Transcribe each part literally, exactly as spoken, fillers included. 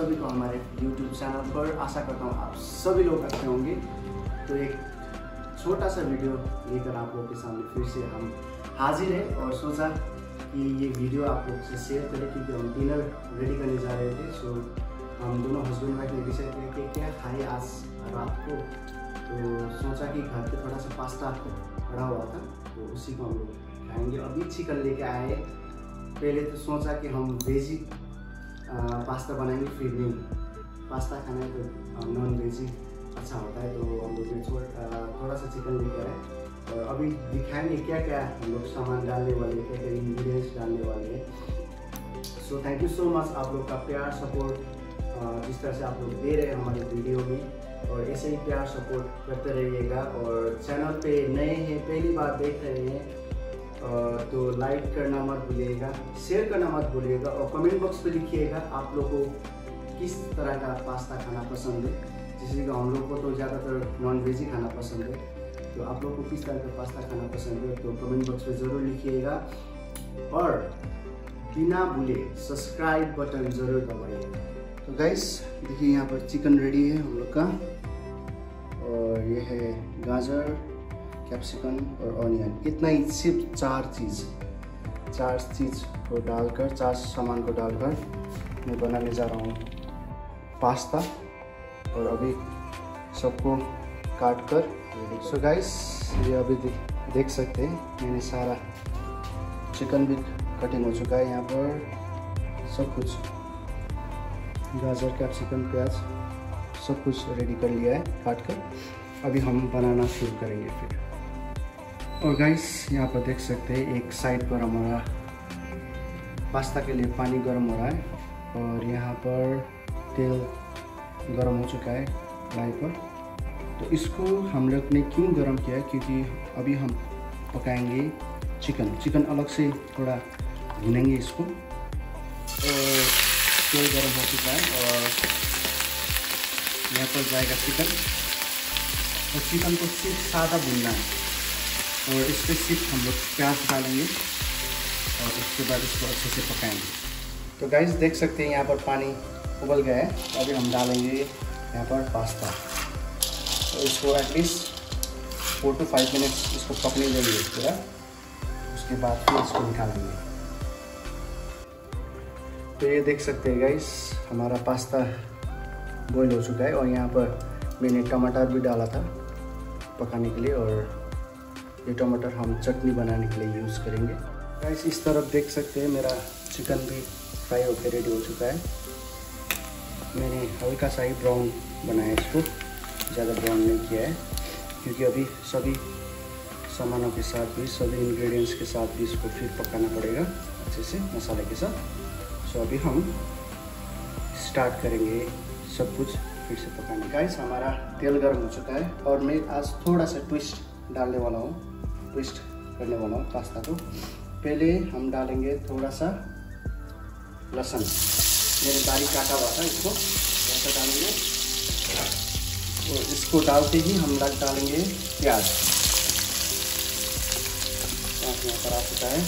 सभी को हमारे यूट्यूब चैनल पर। आशा करता हूँ आप सभी लोग अच्छे होंगे। तो एक छोटा सा वीडियो लेकर आप लोग के सामने फिर से हम हाजिर हैं और सोचा कि ये वीडियो आप लोग से शेयर करें, क्योंकि हम डिनर रेडी करने जा रहे थे। सो हम दोनों हस्बैंड वाइफ ने डिसाइड किया कि क्या खाए आज रात को। तो सोचा कि घर पे थोड़ा सा पास्ता पड़ा हुआ था, तो उसी को हम लोग खाएंगे। अभी चिकन लेके आए। पहले तो सोचा कि हम वेज ही पास्ता बनाएंगे, फिर नहीं, पास्ता खाना है तो नॉन वेज ही अच्छा होता है। तो हम लोग ने थोड़ा सा चिकन लेकर आए और अभी दिखाएंगे क्या क्या हम लोग सामान डालने वाले हैं, क्या क्या इंग्रेडिएंट्स डालने वाले हैं। So thank you so much आप लोग का प्यार सपोर्ट जिस तरह से आप लोग दे रहे हैं हमारे वीडियो में, और ऐसे ही प्यार सपोर्ट करते रहिएगा। और चैनल पे नए हैं, पहली बार देख रहे हैं तो लाइक करना मत भूलिएगा, शेयर करना मत भूलिएगा, और कमेंट बॉक्स पे लिखिएगा आप लोगों को किस तरह का पास्ता खाना पसंद है। जैसे कि हम लोग को तो ज़्यादातर नॉन वेज ही खाना पसंद है, तो आप लोग को किस तरह का पास्ता खाना पसंद है तो कमेंट बॉक्स पे ज़रूर लिखिएगा। और बिना भूले सब्सक्राइब बटन ज़रूर दबाइए। तो गाइस देखिए यहाँ पर चिकन रेडी है हम लोग का, और ये है गाजर, कैप्सिकम और ऑनियन। इतना ही, सिर्फ चार चीज़ चार चीज़ को डालकर, चार सामान को डालकर मैं बनाने जा रहा हूँ पास्ता। और अभी सबको काट कर। सो गाइस ये अभी देख सकते हैं मैंने सारा चिकन भी कटिंग हो चुका है। यहाँ पर सब कुछ गाजर, कैप्सिकम, प्याज सब कुछ रेडी कर लिया है काट कर। अभी हम बनाना शुरू करेंगे फिर। और गाइस यहाँ पर देख सकते हैं एक साइड पर हमारा पास्ता के लिए पानी गर्म हो रहा है, और यहाँ पर तेल गर्म हो चुका है कढ़ाई पर। तो इसको हम लोग ने क्यों गर्म किया है, क्योंकि अभी हम पकाएंगे चिकन चिकन अलग से थोड़ा भुनेंगे इसको। और तेल गर्म हो चुका है और यहाँ पर जाएगा चिकन। और चिकन को सिर्फ सादा भूनना है, और इस पर सिर्फ हम लोग प्याज डालेंगे और उसके बाद इसको अच्छे से पकाएंगे। तो गाइस देख सकते हैं यहाँ पर पानी उबल गया है। अभी हम डालेंगे यहाँ पर पास्ता, तो इसको at least four to five minutes इसको पकने देंगे पूरा। उसके बाद फिर इसको निकालेंगे। तो ये देख सकते हैं गाइस हमारा पास्ता बॉईल हो चुका है, और यहाँ पर मैंने टमाटर भी डाला था पकाने के लिए, और ये टमाटर हम चटनी बनाने के लिए यूज़ करेंगे। गाइस इस तरफ देख सकते हैं मेरा चिकन भी फ्राई होकर रेडी हो चुका है। मैंने हल्का सा ही ब्राउन बनाया इसको, ज़्यादा ब्राउन नहीं किया है, क्योंकि अभी सभी सामानों के साथ भी, सभी इंग्रेडिएंट्स के साथ भी इसको फिर पकाना पड़ेगा अच्छे से मसाले के साथ। सो अभी हम स्टार्ट करेंगे सब कुछ फिर से पकाने। गाइस हमारा तेल गर्म हो चुका है, और मैं आज थोड़ा सा ट्विस्ट डालने वाला हूँ, ट्विस्ट करने वाला हूँ पास्ता को। पहले हम डालेंगे थोड़ा सा लहसुन, मैंने बारीक काटा हुआ था, इसको ऐसा डालेंगे। और इसको डालते ही हम लोग डालेंगे प्याज। प्याज यहाँ पर आ चुका है,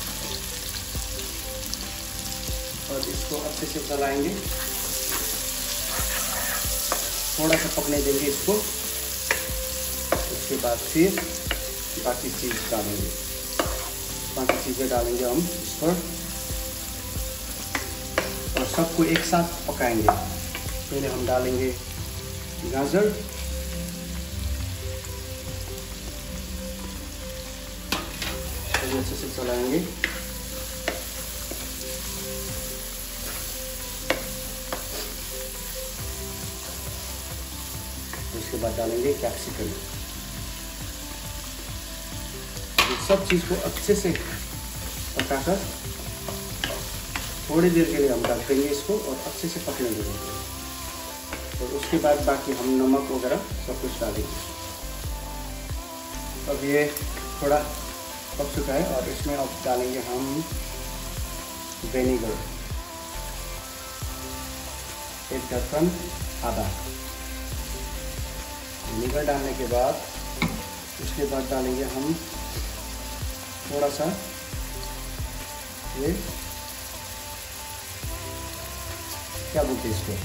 और इसको अच्छे से चलाएंगे, थोड़ा सा पकने देंगे इसको। उसके बाद फिर बाकी चीज़ डालेंगे, बाकी चीज़ें डालेंगे हम इस पर, और सबको एक साथ पकाएंगे। पहले हम डालेंगे गाजर, अच्छे से चलाएंगे। उसके बाद डालेंगे कैप्सिकम। सब चीज़ को अच्छे से पकाकर थोड़ी देर के लिए हम ढक देंगे इसको, और अच्छे से पकने देंगे। और उसके बाद बाकी हम नमक वगैरह सब कुछ डालेंगे। अब ये थोड़ा पक चुका है, और इसमें अब डालेंगे हम विनेगर, एक ढक्कन आधा। विनेगर डालने के बाद उसके बाद डालेंगे हम थोड़ा सा ये क्या बोलते हैं इसको,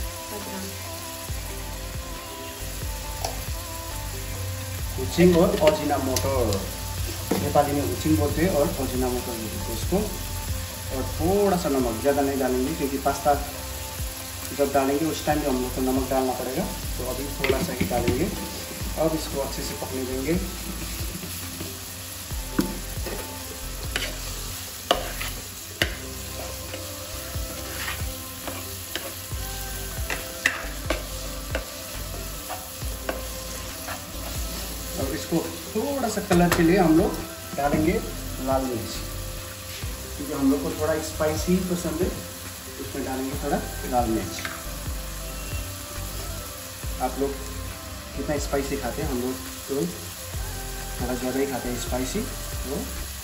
हुचिङ और अजिनामोटो, नेपाली में हुचिङ बोलते हैं और अजिनामोटो बोलते हैं इसको। और थोड़ा सा नमक, ज़्यादा नहीं डालेंगे क्योंकि पास्ता जब डालेंगे उस टाइम भी हम लोग को नमक डालना पड़ेगा, तो अभी थोड़ा सा ही डालेंगे। अब इसको अच्छे से पकने देंगे। और इसको थोड़ा सा कलर के लिए हम लोग डालेंगे लाल मिर्च, क्योंकि हम लोग को थोड़ा स्पाइसी पसंद है, उसमें डालेंगे थोड़ा लाल मिर्च। आप लोग कितना स्पाइसी खाते हैं, हम लोग तो थोड़ा ज़्यादा ही खाते हैं स्पाइसी। तो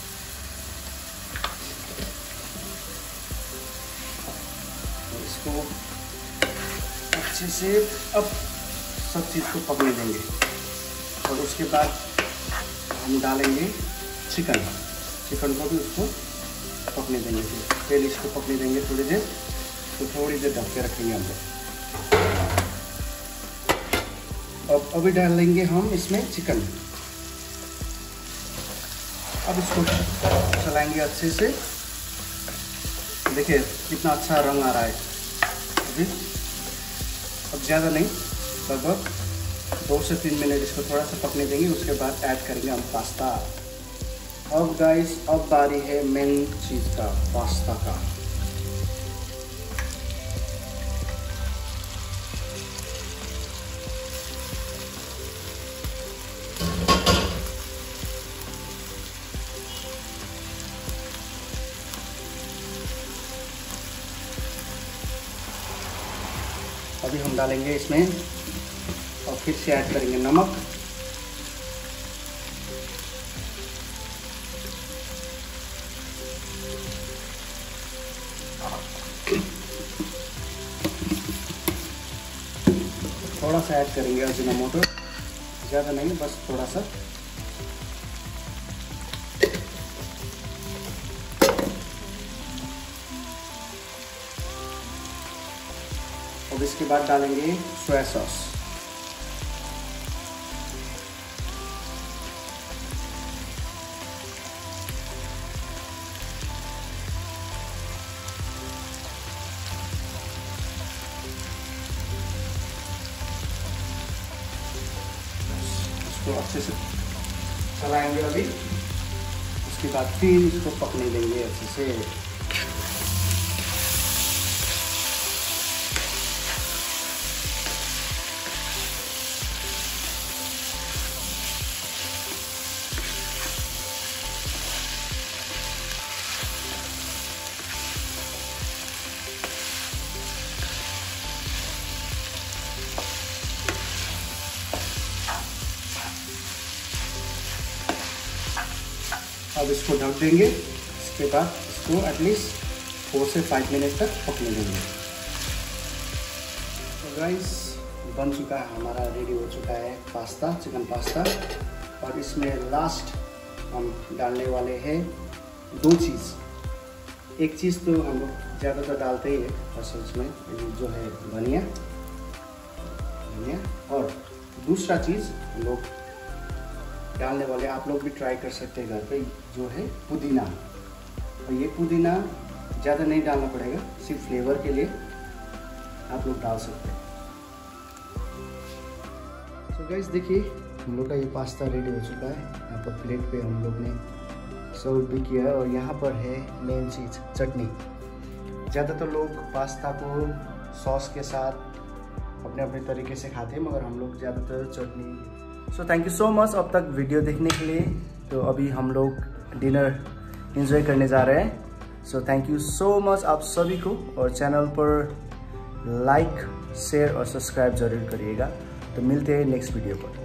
इसको अच्छे से अब सब चीज़ को पकने देंगे। और उसके बाद हम डालेंगे चिकन चिकन को भी उसको पकने देंगे। पहले इसको पकने देंगे थोड़ी देर, तो थोड़ी देर ढक के रखेंगे हम लोग। अब अभी डालेंगे हम इसमें चिकन। अब इसको चलाएंगे अच्छे से। देखिए कितना अच्छा रंग आ रहा है अभी। अब ज़्यादा नहीं, लगभग दो से तीन मिनट इसको थोड़ा सा पकने देंगे। उसके बाद ऐड करेंगे हम पास्ता। अब गाइस, अब बारी है मेन चीज़ का, पास्ता का। अभी हम डालेंगे इसमें और फिर से ऐड करेंगे नमक। थोड़ा सा ऐड करेंगे अजीनोमोटो, ज़्यादा नहीं, बस थोड़ा सा। और इसके बाद डालेंगे सोया सॉस। इसको अच्छे से चलाएंगे अभी। उसके बाद फिर इसको पकने देंगे अच्छे से। अब इसको ढक देंगे। इसके बाद इसको एटलीस्ट फोर से फाइव मिनट तक पकने देंगे। तो गाइस, बन चुका है हमारा, रेडी हो चुका है पास्ता, चिकन पास्ता। और इसमें लास्ट हम डालने वाले हैं दो चीज़। एक चीज़ तो हम लोग ज़्यादातर डालते ही है असल में, जो है धनिया धनिया और दूसरा चीज़ हम लोग डालने वाले, आप लोग भी ट्राई कर सकते हैं घर पे, जो है पुदीना। और ये पुदीना ज़्यादा नहीं डालना पड़ेगा, सिर्फ फ्लेवर के लिए आप लोग डाल सकते हैं। तो गाइस देखिए, हम लोग का ये पास्ता रेडी हो चुका है। यहाँ पर प्लेट पे हम लोग ने सर्व भी किया है। और यहाँ पर है मेन चीज़, चटनी। ज़्यादातर लोग पास्ता को सॉस के साथ अपने अपने तरीके से खाते हैं, मगर हम लोग ज़्यादातर चटनी। So thank you so much अब तक वीडियो देखने के लिए। तो अभी हम लोग डिनर एंजॉय करने जा रहे हैं। So thank you so much आप सभी को। और चैनल पर लाइक, शेयर और सब्सक्राइब जरूर करिएगा। तो मिलते हैं नेक्स्ट वीडियो पर।